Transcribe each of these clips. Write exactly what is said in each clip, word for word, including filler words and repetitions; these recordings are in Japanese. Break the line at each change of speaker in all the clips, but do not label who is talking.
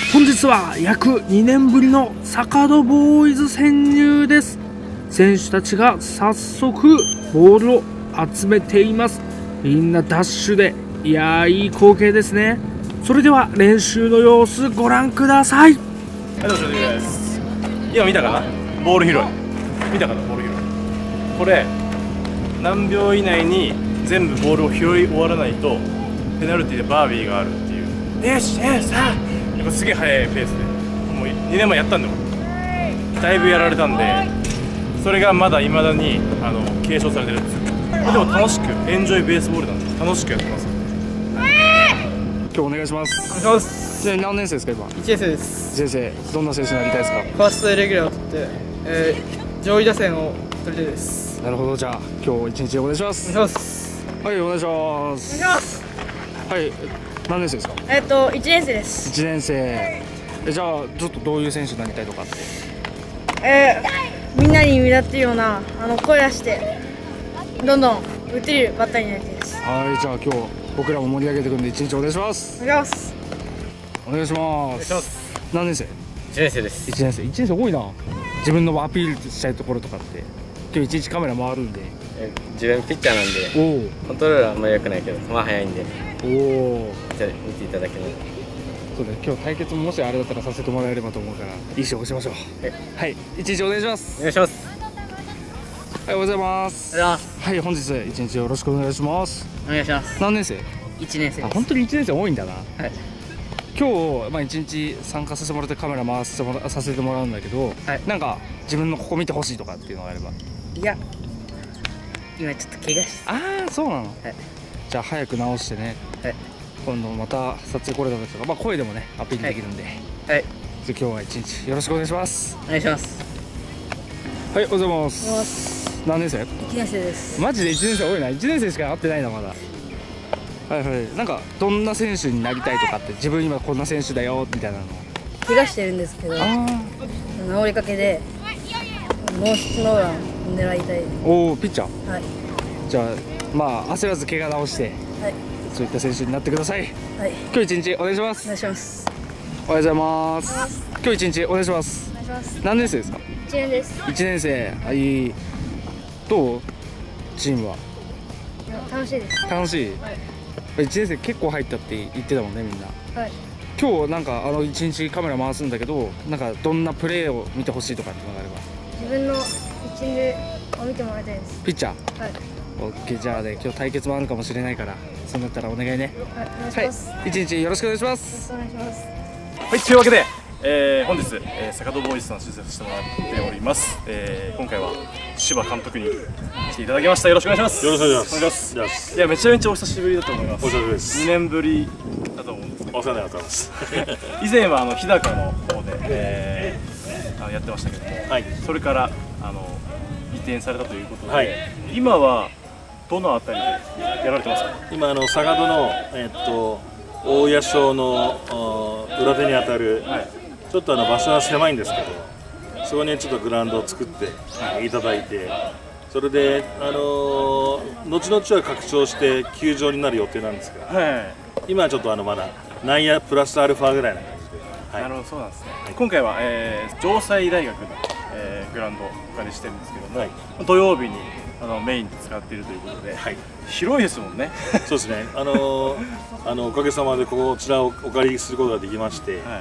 本日は約にねんぶりの坂戸ボーイズ潜入です。選手たちが早速ボールを集めています。みんなダッシュで、いやーいい光景ですね。それでは練習の様子ご覧ください。
はい、どうぞです。今見たかな、ボール拾い見たかな、ボール拾いこれ何秒以内に全部ボールを拾い終わらないとペナルティでバービーがあるっていう。よし、えさあやっぱすげえ速いペースでもうにねんまえやったんだよ。だいぶやられたんで、それがまだいまだにあの継承されてるんですよ。でも楽しくエンジョイベースボールなんで楽しくやってます。
今日お願いします。
お願いします。
ちなみに何年生ですか今？
いちねん生です。
いちねん生、どんな選手になりたいですか？
ファーストでレギュラーを取って、えー、上位打線を取りたいです。
なるほど、じゃあ今日一日お願いします。
お願いします。
はい、お願いします。
お願いします。
はい、何年生ですか？
えっといちねん生です。
いちねん生。えじゃあちょっとどういう選手になりたいとかって？
えー、みんなに目立ってるようなあの声出してどんどん打てるバッターになりたいです。
はい、じゃあ今日僕らも盛り上げていくんで一日お願いします。
お願いします。
お願いします。何年生？
いちねん生です。
いちねん生。いちねん生多いな。自分のアピールしたいところとかって今日一日カメラ回るんで。
え自分ピッチャーなんでコントロールはあんまり良くないけど球速いんで、おお見ていただけない。
そうだ、今日対決ももしあれだったらさせてもらえればと思うからいい勝負しましょう。はい、一日お願いします。
お願いします。
はい、おはようございます。はい、本日一日よろしくお願いします。
お願いします。
何年生？
いちねん生です。
あ、本当にいちねん生多いんだな。
はい。
今日まあ一日参加させてもらってカメラ回してもらさせてもらうんだけど、はい、なんか自分のここ見てほしいとかっていうのがあれば。
いや、今ちょっと怪我して。
ああ、そうなの。はい。じゃあ早く直してね。
はい。
今度また撮影来れた時とか、まあ声でもねアピールできるんで。はい。じゃ今日は一日よろしくお願いします。
お願いします。
はい、おはようございます。何年生？
いちねん生です。
マジでいちねん生多いな。いちねん生しか会ってないなまだ。はいはい。なんかどんな選手になりたいとかって自分今こんな選手だよみたいなの。
怪我してるんですけど、治りかけでノーヒットノーラン狙いたい。
おお、ピッチャー。
はい。
じゃあまあ焦らず怪我治して、はい、そういった選手になってください。はい。今日一日お願いします。
お願いします。
おはようございます。今日一日お願いします。
お願いします。
何年生ですか？
いちねんです。
いちねん生。はい。どう？チームは？
楽しいです。
楽しい。はい、いちねん生結構入ったって言ってたもんねみんな。はい。今日なんかあの一日カメラ回すんだけど、なんかどんなプレーを見てほしいとかってのがあれば。
自分のピッチングを見てもらいたいです。
ピッチャー。はい。オッケー、じゃあね今日対決もあるかもしれないから、そうなったらお願いね。
はい、お願いします。
はい。一日よろしくお願いします。
よろしくお願いします。
はい、というわけで、えー、本日、えー、坂戸ボーイズさん出演させてもらっております。えー、今回は柴監督に来ていただきました。よろしくお願いします。
よろしくお願いします。
お願いします。いや、めちゃめちゃお久しぶりだと思います。
お久しぶりです。
にねんぶりだと思うんですけど、
お世話になってます。
以前はあの日高の方で、えー、あのやってましたけども、はい、それからあの移転されたということで、はい、今はどのあたりでやられてますか？
今あの坂戸のえっと大谷小の裏手にあたる、はい、ちょっとあの場所は狭いんですけど、そこにちょっとグラウンドを作っていただいて、それであのー、後々は拡張して球場になる予定なんですが、はい、今はちょっとあのまだ内野プラスアルファぐらいな感じで、はい、
なるほど、そうなんですね。はい、今回は、えー、城西大学の、えー、グラウンドをお借りしてるんですけども、はい、土曜日にあのメインで使っているということで、はい、広いですもんね。
そうですね。あのー、あのおかげさまでこちらをお借りすることができまして、はい、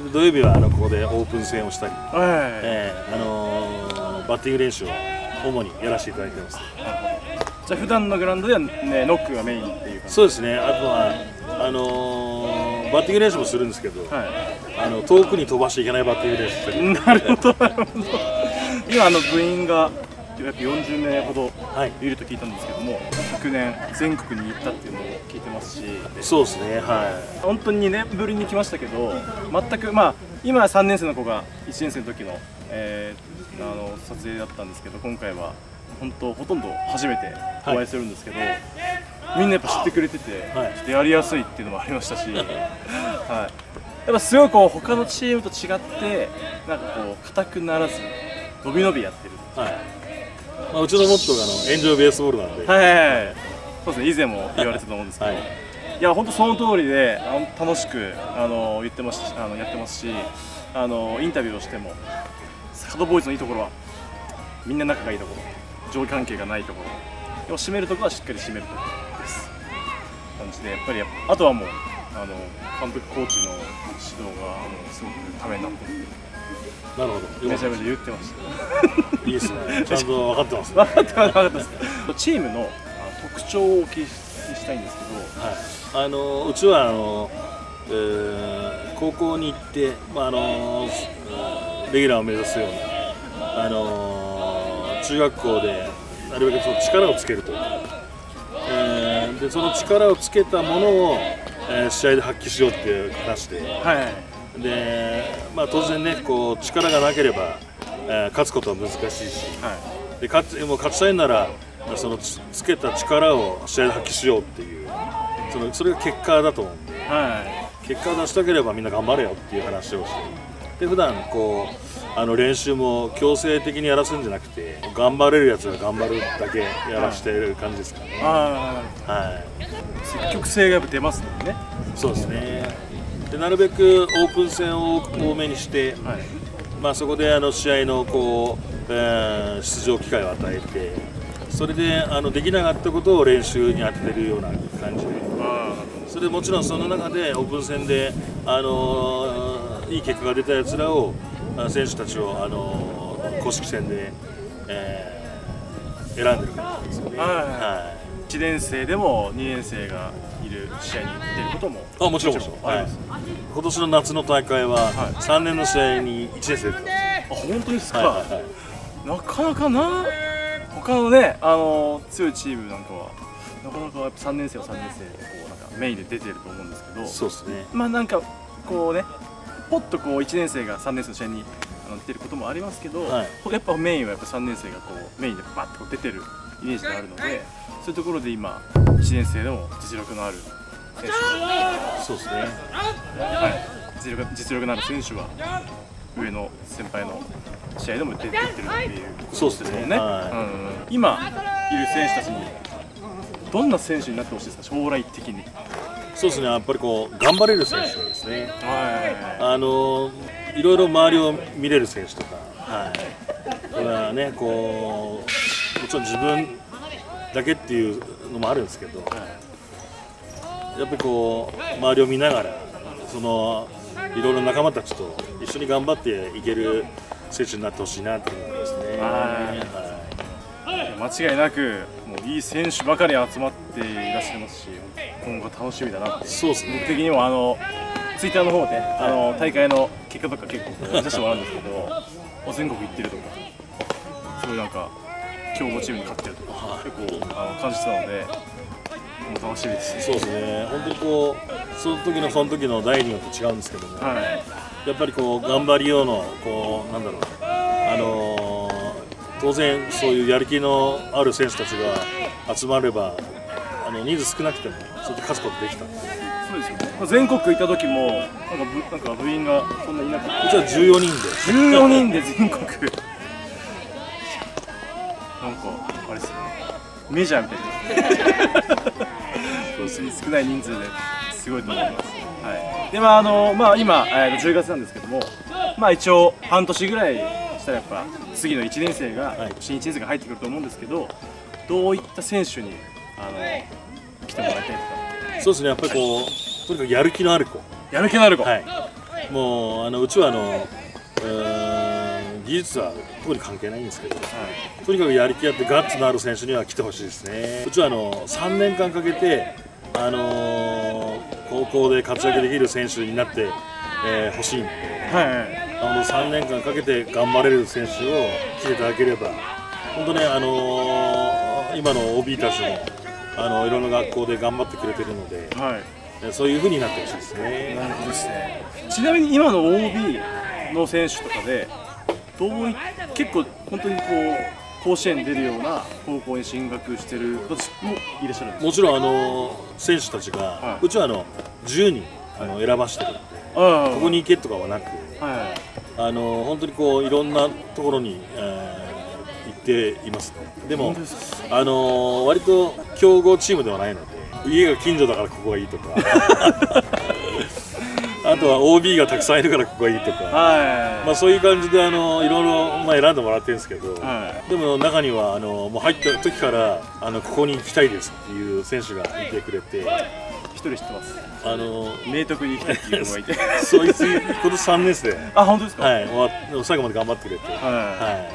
土曜日はあのここでオープン戦をしたり、はい、えー、あのー、バッティング練習を主にやらせていただいてます。
じゃあ普段のグラウンドでは、ね、ノックがメインっていう感じ？
そうですね。あとはあのー、バッティング練習もするんですけど、はい、あの遠くに飛ばしちゃいけないバッティング練習したり。
なるほどなるほど。今あの部員が約よんじゅうめいほどいると聞いたんですけども、昨年全国に行ったっていうのを聞いてますし、
そうですね、はい、
本当ににねんぶりに来ましたけど、全くまあ今はさんねん生の子がいちねん生の時の、えー、あの撮影だったんですけど、今回は本当ほとんど初めてお会いするんですけど、はい、みんなやっぱ知ってくれてて、はい、ちょっとやりやすいっていうのもありましたし、はい、やっぱすごいこう他のチームと違ってなんかこう硬くならず伸び伸びやってる。はい、
まあ、うちのモットーがあのエンジョイベースボールなんで、
はいはいはい、そうですね、以前も言われてたと思うんですけど、はい、 いや本当その通りで、あの楽しくあの言ってますし、あのやってますし、あのインタビューをしても坂戸ボーイズのいいところはみんな仲がいいところ、上下関係がないところ、でも締めるところはしっかり締めるところです感じで、やっぱりあとはもうあの監督コーチの指導があのすごくためになっている。
なるほど。
めちゃめちゃ言ってました。
いいですね。ちゃんと分かってます、ね。
分かってます。分かってます。チームの特徴をお聞きしたいんですけど、
はい。あのうちはあの、えー、高校に行って、まああのレギュラーを目指すようなあの中学校でなるべくその力をつけると。えー、でその力をつけたものを、えー、試合で発揮しようっていう話で。はい。でまあ、当然ね、こう力がなければ、えー、勝つことは難しいし、はい、で勝つもう勝ちたいならその つ, つけた力を試合で発揮しようっていう、そのそれが結果だと思うんで、はい、結果を出したければみんな頑張れよっていう話をして、で普段こうあの練習も強制的にやらすんじゃなくて、頑張れるやつが頑張るだけやらしてる感じですかね。はい、
積極性がやっぱ出ますもんね。
そうですね。でなるべくオープン戦を多めにして、はい、まあそこであの試合のこう、えー、出場機会を与えて、それであのできなかったことを練習に当ててるような感じで、それでもちろんその中でオープン戦で、あのー、いい結果が出たやつらを選手たちを、あのー、公式戦で、えー、選んでる感じですよね。はいはい、
いちねん生でもにねん生がいる試合に出ることも
あもちろんもちろん、はい、今年の夏の大会はさんねんの試合にいちねん生出てます。
あ本当ですか、はいはいはい、なかなかな、他のね、あの強いチームなんかはなかなかやっぱさんねん生はさんねん生でこうなんかメインで出てると思うんですけど、
そうですね、
まあなんかこうね、ポッとこういちねん生がさんねん生の試合にあの出てることもありますけど、はい、やっぱメインはやっぱさんねん生がこうメインでバッと出てるイメージがあるので、そういうところで今いちねん生でも実力のある選手が、
そうですね、
はい、実力実力のある選手は上の先輩の試合でも出てってるっていう
そうですね。ね、
はい、うん、今いる選手たちにどんな選手になってほしいですか、将来的に。
そうですね、やっぱりこう頑張れる選手ですね。はい、あのいろいろ周りを見れる選手とか、はい、これはね、こうもちろん自分だけっていうのもあるんですけど、はい、やっぱりこう周りを見ながら、そのいろいろ仲間たちと一緒に頑張っていける選手になってほしいなって思いますね。
はい、間違いなくもういい選手ばかり集まっていらっしゃいますし、今後楽しみだなって。
そうですね、
僕的にもあのツイッターの方で、あの大会の結果とか結構見させてもらうんですけど、全国行ってるとか、すごいなんか強豪チームに勝ってるとか結構あの感じてたので、もう楽しみですね。
そうですね、本当にこうその時のその時の代によって違うんですけども、はい、やっぱりこう頑張りようのこうなんだろう、あのー、当然そういうやる気のある選手たちが集まれば、あの人数少なくてもそれで勝つことできた。
そうですよね。全国行った時もなんか部なんか部員がそんなにいなかった。
こちらじゅうよにんで
じゅうよにんで全国なんかあれですね、メジャーみたいなそうですね、少ない人数ですごいと思います。はい、でまああのまあ今じゅうがつなんですけども、まあ一応半年ぐらいしたらやっぱ次のいちねん生が、はい、新いちねん生が入ってくると思うんですけど、どういった選手にあの来てもらいたいですか。
そうですね、やっぱりこうとにかくやる気のある子、
やる気のある子、
はい、もうあのうちはあの、えー、技術は特に関係ないんですけど、はい、とにかくやる気あってガッツのある選手には来てほしいですね。うちはあのさんねんかんかけて、あのー、高校で活躍できる選手になってほ、えー、しいんで、はいはい、あのさんねんかんかけて頑張れる選手を来ていただければ、本当ね、あのー、今の オービー たちもあのいろんな学校で頑張ってくれてるので、はい、そういう風になってほしいですね。
なるほどですね。ちなみに今の オービー の選手とかでどうい結構本当にこう甲子園に出るような高校に進学してる子たちもいらっしゃるんですか。
もちろんあの選手たちが、はい、うちはあのじゅうにんあの選ばしてるんで、はい、ここに行けとかはなく、はい、あの本当にこういろんなところに、えー行っていますね。でもあの割と強豪チームではないので、 家が近所だからここがいいとかあとは オービー がたくさんいるからここがいいとか、はい、まあそういう感じであのいろいろ、まあ、選んでもらってるんですけど、はい、でも中にはあのもう入った時からあのここに行きたいですっていう選手がいてくれて、
一人知ってます。
あの
明徳に行きたいっていう子がいて
そいつ今年さんねん生。
あ、本当ですか。
はい、最後まで頑張ってくれて、はい、はい、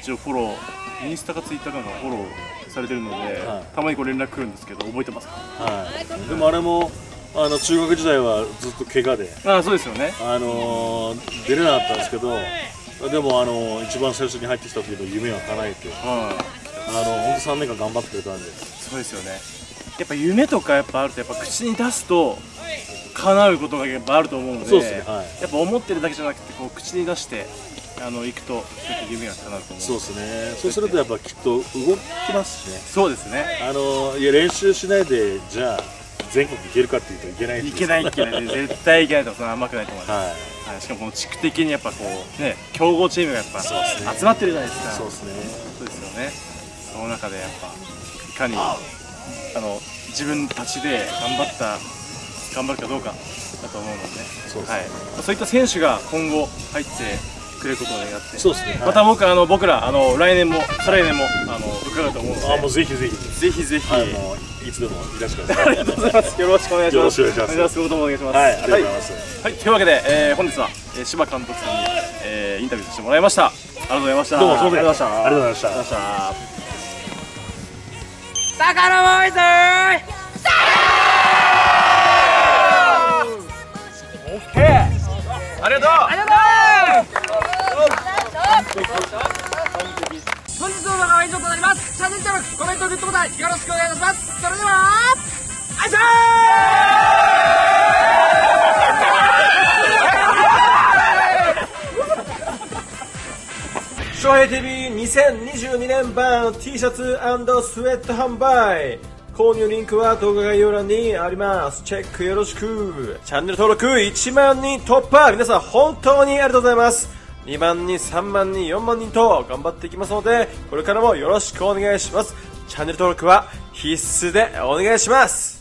一応フォローインスタかツイッターかなんかフォローされてるので、はい、たまにこう連絡来るんですけど覚えてますか。
はい、でもあれもあの中学時代はずっと怪我で、
あ、そうですよね、
あのー、出れなかったんですけど、でも、あのー、一番最初に入ってきた時の夢を叶えて、はい、あの本当さんねんかん頑張ってくれたんで。
そうですよね。やっぱ夢とかやっぱあるとやっぱ口に出すと叶うことがやっぱあると思うので、そうですね、はい、やっぱ思ってるだけじゃなくてこう口に出してあの行くと夢が叶うと思う。
そうですね。そうするとやっぱきっと動きますしね。
そうですね。
あのー、いや練習しないでじゃあ全国行けるかっていうといけない。
いけないいけない絶対いけないとそんな甘くないと思います。はいはい、しかもこの地区的にやっぱこうね強豪チームがやっぱ、ね、集まってるじゃないですか。
そうですね。
そうですよね。その中でやっぱいかにあの自分たちで頑張った頑張るかどうかだと思うので、そうですね。はい。そういった選手が今後入ってくれることを願って、そうですね。また僕あの僕らあの来年も再来年もあの伺うと思うので、
あ、もうぜひぜひ
ぜひぜひ、
はい、もういつでもいらしてください。
ありがとうございます。よろしくお願いします。よろしくお願いします。お願いします。お願いします。はい、ありがとうございます。はい、というわけで、えー、本日は、えー、柴監督さんに、えー、インタビューさせてもらいました。ありがとうございました。
どうも、ありがとうございました。ありがとうございました。
坂野ボーイズー。
オッケー。ありがとう。ありがとう。
本日の動画は以上となります。チャンネル登録、コメント、グッドボタンよろしくお願いします。それでは、あいしょ
ー。翔平 ティービーにせんにじゅうにねん版 T シャツ&スウェット販売。購入リンクは動画概要欄にあります。チェックよろしく。チャンネル登録いちまんにん突破。皆さん本当にありがとうございます。にまんにん、さんまんにん、よんまんにんと頑張っていきますので、これからもよろしくお願いします。チャンネル登録は必須でお願いします。